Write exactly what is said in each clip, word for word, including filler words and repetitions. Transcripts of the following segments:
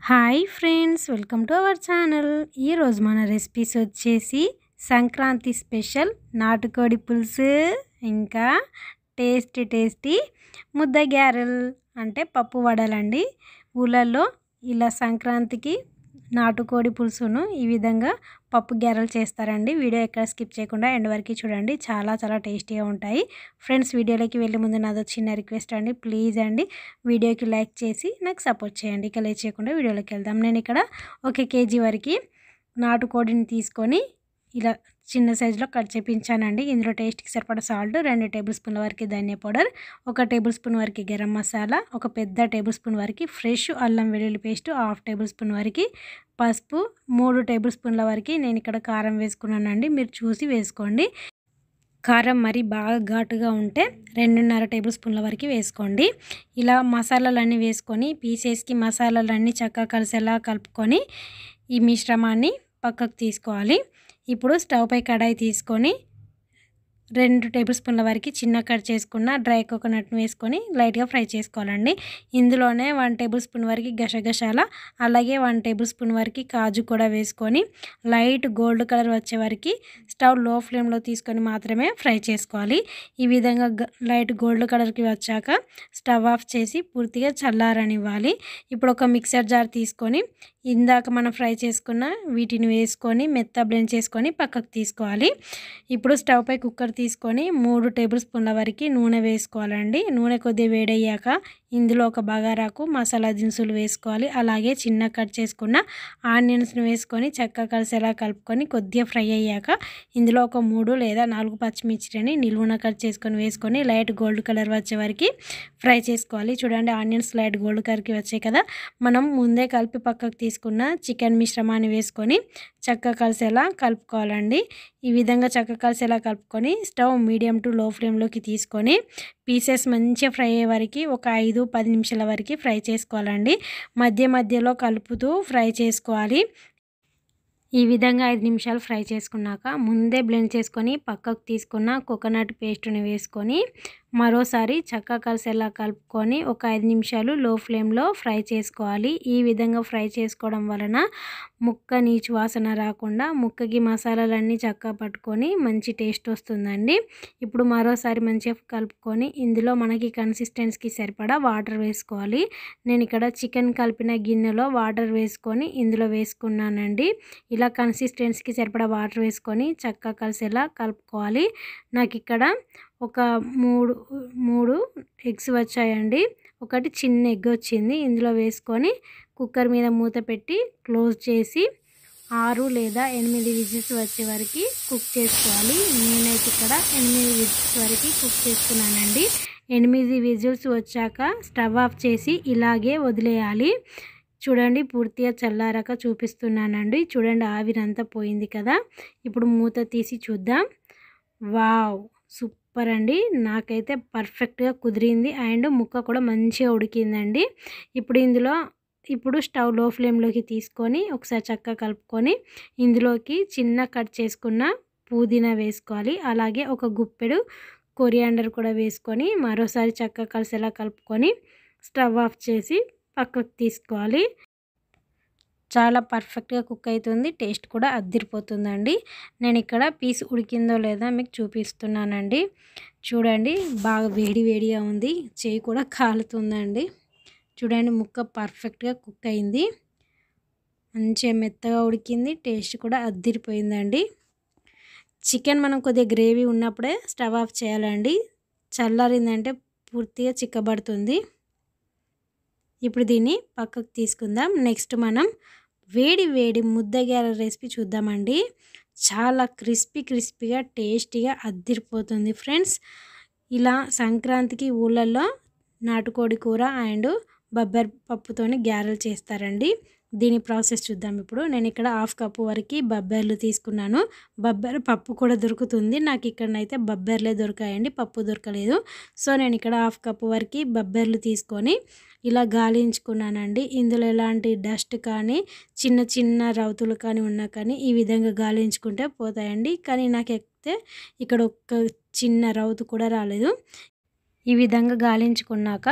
Hi friends, welcome to our channel. ఈరోజు మన recipes వచ్చేసి సంక్రాంతి స్పెషల్ నాటుకోడి పులుసు, ఇంకా టేస్టీ టేస్టీ ముద్ద గ్యారెల్ అంటే పప్పు వడలండి. ఊళ్ళల్లో ఇలా సంక్రాంతికి నాటుకోడి పులుసును ఈ విధంగా పప్పు గ్యారెలు చేస్తారండి. వీడియో ఎక్కడ స్కిప్ చేయకుండా ఎండ్ వరకు చూడండి, చాలా చాలా టేస్టీగా ఉంటాయి. ఫ్రెండ్స్, వీడియోలోకి వెళ్ళే ముందు నాదో చిన్న రిక్వెస్ట్ అండి, ప్లీజ్ అండి వీడియోకి లైక్ చేసి నాకు సపోర్ట్ చేయండి. ఇక లేట్ చేయకుండా వీడియోలోకి వెళ్దాం. నేను ఇక్కడ ఒక కేజీ వరకు నాటుకోడిని తీసుకొని ఇలా చిన్న సైజులో కట్ చేపించానండి. ఇందులో టేస్ట్కి సరిపడా సాల్ట్, రెండు టేబుల్ స్పూన్ల వరకు ధనియా పౌడర్, ఒక టేబుల్ స్పూన్ వరకు గరం మసాలా, ఒక పెద్ద టేబుల్ స్పూన్ వరకు ఫ్రెష్ అల్లం వెల్లుల్లి పేస్ట్, హాఫ్ టేబుల్ స్పూన్ వరకు పసుపు, మూడు టేబుల్ స్పూన్ల వరకు నేను ఇక్కడ కారం వేసుకున్నానండి. మీరు చూసి వేసుకోండి. కారం మరి బాగా ఘాటుగా ఉంటే రెండున్నర టేబుల్ స్పూన్ల వరకు వేసుకోండి. ఇలా మసాలాలన్నీ వేసుకొని పీసెస్కి మసాలాలన్నీ చక్కగా కలిసేలా కలుపుకొని ఈ మిశ్రమాన్ని పక్కకు తీసుకోవాలి. ఇప్పుడు స్టవ్ పై కడాయి తీసుకొని రెండు టేబుల్ స్పూన్ల వరకు చిన్న కట్ చేసుకున్న డ్రై కోకోనట్ని వేసుకొని లైట్గా ఫ్రై చేసుకోవాలండి. ఇందులోనే వన్ టేబుల్ స్పూన్ వరకు గసగసాల, అలాగే వన్ టేబుల్ స్పూన్ వరకు కాజు కూడా వేసుకొని లైట్ గోల్డ్ కలర్ వచ్చే వరకు స్టవ్ లో ఫ్లేమ్లో తీసుకొని మాత్రమే ఫ్రై చేసుకోవాలి. ఈ విధంగా లైట్ గోల్డ్ కలర్కి వచ్చాక స్టవ్ ఆఫ్ చేసి పూర్తిగా చల్లారనివ్వాలి. ఇప్పుడు ఒక మిక్సర్ జార్ తీసుకొని ఇందాక మనం ఫ్రై చేసుకున్న వీటిని వేసుకొని మెత్త బ్లెండ్ చేసుకొని పక్కకు తీసుకోవాలి. ఇప్పుడు స్టవ్ పై కుక్కర్ తీసుకొని మూడు టేబుల్ స్పూన్ల వరకు నూనె వేసుకోవాలండి. నూనె కొద్దిగా వేడయ్యాక ఇందులో ఒక బగారాకు మసాలా దినుసులు వేసుకోవాలి. అలాగే చిన్న కట్ చేసుకున్న ఆనియన్స్ని వేసుకొని చక్కగా కలిసేలా కలుపుకొని కొద్దిగా ఫ్రై అయ్యాక ఇందులో ఒక మూడు లేదా నాలుగు పచ్చిమిర్చిని నిలువున కట్ చేసుకొని వేసుకొని లైట్ గోల్డ్ కలర్ వచ్చే వరకు ఫ్రై చేసుకోవాలి. చూడండి, ఆనియన్స్ లైట్ గోల్డ్ కలర్కి వచ్చాయి కదా. మనం ముందే కలిపి పక్కకు తీసుకున్న చికెన్ మిశ్రమాన్ని వేసుకొని చక్కగా కలిసేలా కలుపుకోవాలండి. ఈ విధంగా చక్కగా కలిసేలా కలుపుకొని స్టవ్ మీడియం టు లో ఫ్లేమ్లోకి తీసుకొని పీసెస్ మంచిగా ఫ్రై అయ్యే వరకు ఒక ఐదు పది నిమిషాల వరకు ఫ్రై చేసుకోవాలండి. మధ్య మధ్యలో కలుపుతూ ఫ్రై చేసుకోవాలి. ఈ విధంగా ఐదు నిమిషాలు ఫ్రై చేసుకున్నాక ముందే బ్లెండ్ చేసుకొని పక్కకు తీసుకున్న కోకోనట్ పేస్ట్ని వేసుకొని మరోసారి చక్కగా కలిసేలా కలుపుకొని ఒక ఐదు నిమిషాలు లో ఫ్లేమ్లో ఫ్రై చేసుకోవాలి. ఈ విధంగా ఫ్రై చేసుకోవడం వలన ముక్క నీచు వాసన రాకుండా ముక్కకి మసాలాలన్నీ చక్కగా పట్టుకొని మంచి టేస్ట్ వస్తుందండి. ఇప్పుడు మరోసారి మంచిగా కలుపుకొని ఇందులో మనకి కన్సిస్టెన్సీకి సరిపడా వాటర్ వేసుకోవాలి. నేను ఇక్కడ చికెన్ కలిపిన గిన్నెలో వాటర్ వేసుకొని ఇందులో వేసుకున్నానండి. ఇలా కన్సిస్టెన్సీకి సరిపడా వాటర్ వేసుకొని చక్కగా కలిసేలా కలుపుకోవాలి. నాకు ఇక్కడ ఒక మూడు మూడు ఎగ్స్ వచ్చాయండి. ఒకటి చిన్న ఎగ్ వచ్చింది. ఇందులో వేసుకొని కుక్కర్ మీద మూత పెట్టి క్లోజ్ చేసి ఆరు లేదా ఎనిమిది విజిల్స్ వచ్చే వరకు కుక్ చేసుకోవాలి. నేనైతే ఇక్కడ ఎనిమిది విజిల్స్ వరకు కుక్ చేసుకున్నానండి. ఎనిమిది విజిల్స్ వచ్చాక స్టవ్ ఆఫ్ చేసి ఇలాగే వదిలేయాలి. చూడండి, పూర్తిగా చల్లారాక చూపిస్తున్నానండి. చూడండి, ఆవిరంతా పోయింది కదా. ఇప్పుడు మూత తీసి చూద్దాం. వావ్, సూపర్ అండి. నాకైతే పర్ఫెక్ట్గా కుదిరింది అండ్ ముక్క కూడా మంచిగా ఉడికిందండి. ఇప్పుడు ఇందులో ఇప్పుడు స్టవ్ లో ఫ్లేమ్లోకి తీసుకొని ఒకసారి చక్కగా కలుపుకొని ఇందులోకి చిన్న కట్ చేసుకున్న పుదీనా వేసుకోవాలి. అలాగే ఒక గుప్పెడు కొరియాండర్ కూడా వేసుకొని మరోసారి చక్కగా కలిసేలా కలుపుకొని స్టవ్ ఆఫ్ చేసి పక్కకు తీసుకోవాలి. చాలా పర్ఫెక్ట్గా కుక్ అవుతుంది. టేస్ట్ కూడా అద్దిరిపోతుందండి. నేను ఇక్కడ పీస్ ఉడికిందో లేదా మీకు చూపిస్తున్నానండి. చూడండి, బాగా వేడి వేడిగా ఉంది, చేయి కూడా కాలుతుందండి. చూడండి, ముక్క పర్ఫెక్ట్గా కుక్ అయింది, మంచిగా మెత్తగా ఉడికింది, టేస్ట్ కూడా అద్దిరిపోయిందండి. చికెన్ మనం కొద్దిగా గ్రేవీ ఉన్నప్పుడే స్టవ్ ఆఫ్ చేయాలండి. చల్లారిందంటే పూర్తిగా చిక్కబడుతుంది. ఇప్పుడు దీన్ని పక్కకు తీసుకుందాం. నెక్స్ట్ మనం వేడి వేడి ముద్ద గ్యారెల రెసిపీ చూద్దామండి. చాలా క్రిస్పీ క్రిస్పీగా టేస్టీగా అద్దిరిపోతుంది ఫ్రెండ్స్. ఇలా సంక్రాంతికి ఊళ్ళల్లో నాటుకోడి కూర అండ్ బొబ్బరి పప్పుతోని గ్యారెలు చేస్తారండి. దీని ప్రాసెస్ చూద్దాం. ఇప్పుడు నేను ఇక్కడ హాఫ్ కప్పు వరకు బొబ్బర్లు తీసుకున్నాను. బొబ్బరి పప్పు కూడా దొరుకుతుంది. నాకు ఇక్కడనైతే బొబ్బర్లే దొరికాయండి, పప్పు దొరకలేదు. సో నేను ఇక్కడ హాఫ్ కప్పు వరకు బొబ్బర్లు తీసుకొని ఇలా గాలించుకున్నానండి. ఇందులో ఎలాంటి డస్ట్ కానీ చిన్న చిన్న రౌతులు కానీ ఉన్నా కానీ ఈ విధంగా గాలించుకుంటే పోతాయండి. కానీ నాకైతే ఇక్కడ ఒక్క చిన్న రౌతు కూడా రాలేదు. ఈ విధంగా గాలించుకున్నాక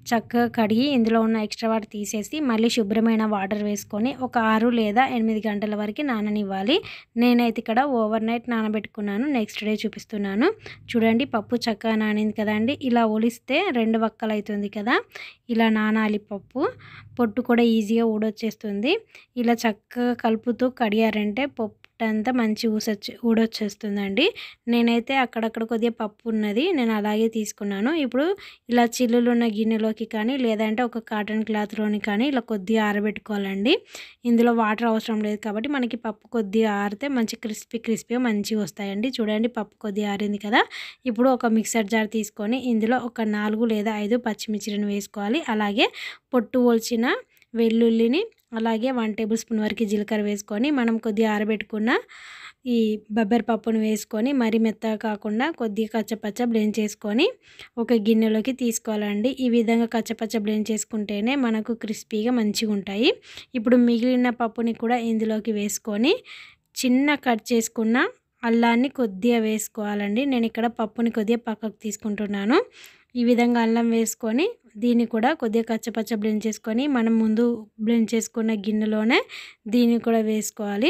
చక్కగా కడిగి ఇందులో ఉన్న ఎక్స్ట్రా వాటర్ తీసేసి మళ్ళీ శుభ్రమైన వాటర్ వేసుకొని ఒక ఆరు లేదా ఎనిమిది గంటల వరకు నాననివ్వాలి. నేనైతే ఇక్కడ ఓవర్ నైట్ నానబెట్టుకున్నాను. నెక్స్ట్ డే చూపిస్తున్నాను. చూడండి పప్పు చక్కగా నానింది కదండి. ఇలా ఒలిస్తే రెండు వక్కలు అవుతుంది కదా, ఇలా నానాలి పప్పు. పొట్టు కూడా ఈజీగా ఊడొచ్చేస్తుంది. ఇలా చక్కగా కలుపుతూ కడిగారంటే పప్పు అంతా మంచి ఊసొచ్చి ఊడొచ్చేస్తుందండి. నేనైతే అక్కడక్కడ కొద్దిగా పప్పు ఉన్నది, నేను అలాగే తీసుకున్నాను. ఇప్పుడు ఇలా చిల్లులు ఉన్న గిన్నెలోకి కానీ లేదంటే ఒక కాటన్ క్లాత్లోని కానీ ఇలా కొద్దిగా ఆరబెట్టుకోవాలండి. ఇందులో వాటర్ అవసరం లేదు కాబట్టి మనకి పప్పు కొద్దిగా ఆరితే మంచి క్రిస్పీ క్రిస్పీగా మంచిగా వస్తాయండి. చూడండి పప్పు కొద్దిగా ఆరింది కదా. ఇప్పుడు ఒక మిక్సర్ జార్ తీసుకొని ఇందులో ఒక నాలుగు లేదా ఐదు పచ్చిమిర్చిలను వేసుకోవాలి. అలాగే పొట్టు ఒలిచిన వెల్లుల్లిని, అలాగే వన్ టేబుల్ స్పూన్ వరకు జీలకర్ర వేసుకొని మనం కొద్దిగా ఆరబెట్టుకున్న ఈ బొబ్బరి పప్పును వేసుకొని మరీ మెత్తగా కాకుండా కొద్దిగా కచ్చపచ్చ బ్లెండ్ చేసుకొని ఒక గిన్నెలోకి తీసుకోవాలండి. ఈ విధంగా కచ్చపచ్చ బ్లెండ్ చేసుకుంటేనే మనకు క్రిస్పీగా మంచిగా ఉంటాయి. ఇప్పుడు మిగిలిన పప్పుని కూడా ఇందులోకి వేసుకొని చిన్న కట్ చేసుకున్న అల్లాన్ని కొద్దిగా వేసుకోవాలండి. నేను ఇక్కడ పప్పుని కొద్దిగా పక్కకు తీసుకుంటున్నాను. ఈ విధంగా అల్లం వేసుకొని దీన్ని కూడా కొద్దిగా కచ్చపచ్చ బ్లెండ్ చేసుకొని మనం ముందు బ్లెండ్ చేసుకున్న గిన్నెలోనే దీన్ని కూడా వేసుకోవాలి.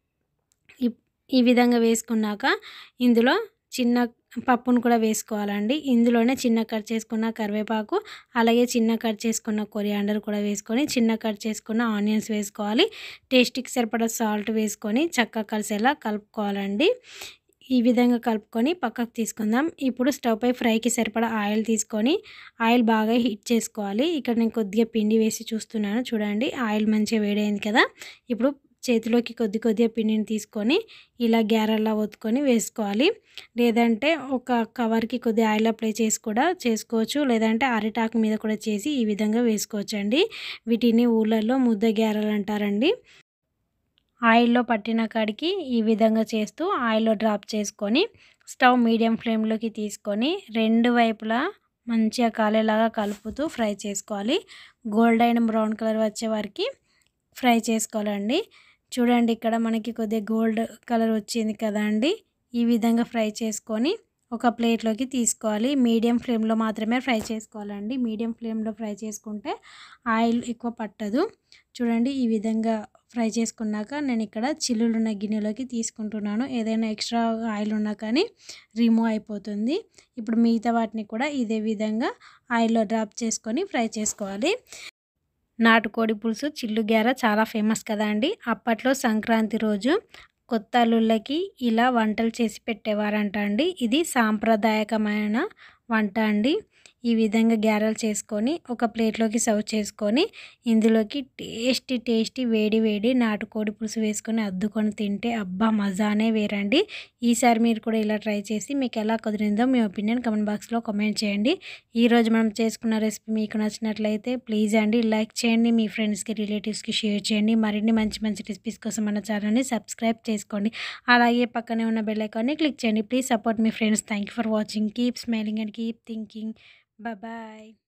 ఈ విధంగా వేసుకున్నాక ఇందులో చిన్న పప్పును కూడా వేసుకోవాలండి. ఇందులోనే చిన్న కట్ చేసుకున్న కరివేపాకు, అలాగే చిన్న కట్ చేసుకున్న కొరియాండర్ కూడా వేసుకొని చిన్న కట్ చేసుకున్న ఆనియన్స్ వేసుకోవాలి. టేస్ట్కి సరిపడా సాల్ట్ వేసుకొని చక్కగా కలిసేలా కలుపుకోవాలండి. ఈ విధంగా కలుపుకొని పక్కకు తీసుకుందాం. ఇప్పుడు స్టవ్ పై ఫ్రైకి సరిపడా ఆయిల్ తీసుకొని ఆయిల్ బాగా హీట్ చేసుకోవాలి. ఇక్కడ నేను కొద్దిగా పిండి వేసి చూస్తున్నాను. చూడండి ఆయిల్ మంచిగా వేడైంది కదా. ఇప్పుడు చేతిలోకి కొద్ది కొద్దిగా పిండిని తీసుకొని ఇలా గ్యారల్లా ఒత్తుకొని వేసుకోవాలి. లేదంటే ఒక కవర్కి కొద్దిగా ఆయిల్ అప్లై చేసి కూడా చేసుకోవచ్చు, లేదంటే అరిటాకు మీద కూడా చేసి ఈ విధంగా వేసుకోవచ్చండి. వీటిని ఊళ్ళల్లో ముద్ద గ్యారెలు అంటారండి. ఆయిల్లో పట్టిన కాడికి ఈ విధంగా చేస్తూ ఆయిల్లో డ్రాప్ చేసుకొని స్టవ్ మీడియం ఫ్లేమ్లోకి తీసుకొని రెండు వైపులా మంచిగా కాలేలాగా కలుపుతూ ఫ్రై చేసుకోవాలి. గోల్డెన్ బ్రౌన్ కలర్ వచ్చే వరకు ఫ్రై చేసుకోవాలండి. చూడండి ఇక్కడ మనకి కొద్దిగా గోల్డ్ కలర్ వచ్చింది కదా అండి. ఈ విధంగా ఫ్రై చేసుకొని ఒక ప్లేట్లోకి తీసుకోవాలి. మీడియం ఫ్లేమ్లో మాత్రమే ఫ్రై చేసుకోవాలండి. మీడియం ఫ్లేమ్లో ఫ్రై చేసుకుంటే ఆయిల్ ఎక్కువ పట్టదు. చూడండి ఈ విధంగా ఫ్రై చేసుకున్నాక నేను ఇక్కడ చిల్లులు ఉన్న గిన్నెలోకి తీసుకుంటున్నాను. ఏదైనా ఎక్స్ట్రా ఆయిల్ ఉన్నా కానీ రిమూవ్ అయిపోతుంది. ఇప్పుడు మిగతా వాటిని కూడా ఇదే విధంగా ఆయిల్లో డ్రాప్ చేసుకొని ఫ్రై చేసుకోవాలి. నాటుకోడి పులుసు చిల్లు గ్యార చాలా ఫేమస్ కదా అండి. అప్పట్లో సంక్రాంతి రోజు కొత్త అల్లుళ్ళకి ఇలా వంటలు చేసి పెట్టేవారంట అండి. ఇది సాంప్రదాయకమైన వంట అండి. ఈ విధంగా గ్యారెలు చేసుకొని ఒక ప్లేట్లోకి సర్వ్ చేసుకొని ఇందులోకి టేస్టీ టేస్టీ వేడి వేడి నాటుకోడి పులుసు వేసుకొని అద్దుకొని తింటే అబ్బా మజానే వేరండి. ఈసారి మీరు కూడా ఇలా ట్రై చేసి మీకు ఎలా కుదిరిందో మీ ఒపీనియన్ కమెంట్ బాక్స్లో కామెంట్ చేయండి. ఈరోజు మనం చేసుకున్న రెసిపీ మీకు నచ్చినట్లయితే ప్లీజ్ అండి లైక్ చేయండి, మీ ఫ్రెండ్స్కి రిలేటివ్స్కి షేర్ చేయండి. మరిన్ని మంచి మంచి రెసిపీస్ కోసం మన ఛానల్ని సబ్స్క్రైబ్ చేసుకోండి. అలాగే పక్కనే ఉన్న బెల్ ఐకాన్ని క్లిక్ చేయండి. ప్లీజ్ సపోర్ట్ మీ friends. Thank you for watching. Keep smiling and keep thinking. Bye bye.